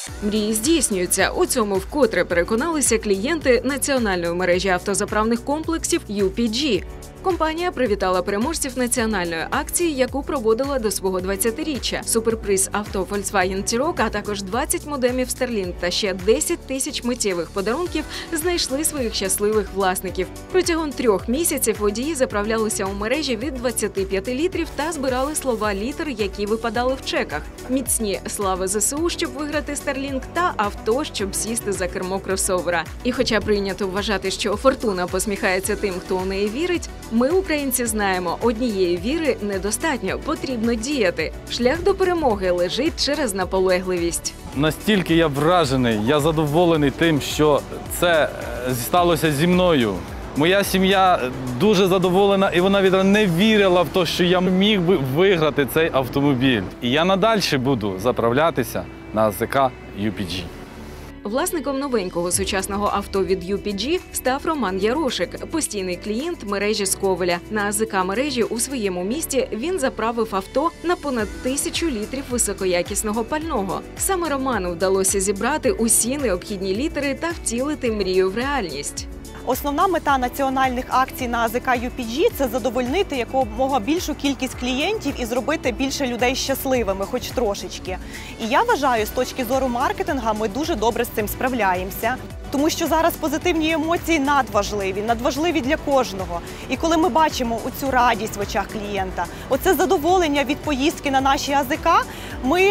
Мрії здійснюються. У цьому вкотре переконалися клієнти національної мережі автозаправних комплексів UPG. Компанія привітала переможців національної акції, яку проводила до свого 20-річчя. Суперприз авто Volkswagen T-Roc, а також 20 модемів Starlink та ще 10 тисяч миттєвих подарунків знайшли своїх щасливих власників. Протягом 3 місяців водії заправлялися у мережі від 25 літрів та збирали слова літер, які випадали в чеках. Міцні слави ЗСУ, щоб виграти Starlink, та авто, щоб сісти за кермо кросовера. І хоча прийнято вважати, що фортуна посміхається тим, хто у неї вірить, ми, українці, знаємо, однієї віри недостатньо, потрібно діяти. Шлях до перемоги лежить через наполегливість. Настільки я вражений, я задоволений тим, що це сталося зі мною. Моя сім'я дуже задоволена, і вона відразу не вірила в те, що я міг би виграти цей автомобіль. І я надалі буду заправлятися на АЗК UPG. Власником новенького сучасного авто від UPG став Роман Ярошик, постійний клієнт мережі Сковеля. На АЗК-мережі у своєму місті він заправив авто на понад 1000 літрів високоякісного пального. Саме Роману вдалося зібрати усі необхідні літери та втілити мрію в реальність. Основна мета національних акцій на АЗК UPG – це задовольнити якомога більшу кількість клієнтів і зробити більше людей щасливими, хоч трошечки. І я вважаю, з точки зору маркетингу, ми дуже добре з цим справляємося. Тому що зараз позитивні емоції надважливі для кожного. І коли ми бачимо оцю радість в очах клієнта, оце задоволення від поїздки на наші АЗК, ми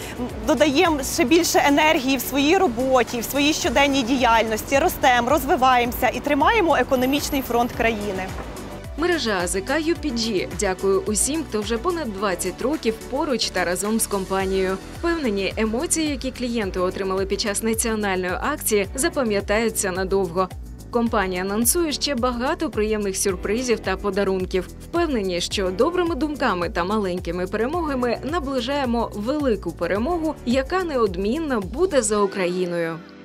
додаємо ще більше енергії в своїй роботі, в своїй щоденній діяльності, ростемо, розвиваємося і тримаємо економічний фронт країни. Мережа АЗК UPG дякує усім, хто вже понад 20 років поруч та разом з компанією. Впевнені, емоції, які клієнти отримали під час національної акції, запам'ятаються надовго. Компанія анонсує ще багато приємних сюрпризів та подарунків. Впевнені, що добрими думками та маленькими перемогами наближаємо велику перемогу, яка неодмінно буде за Україною.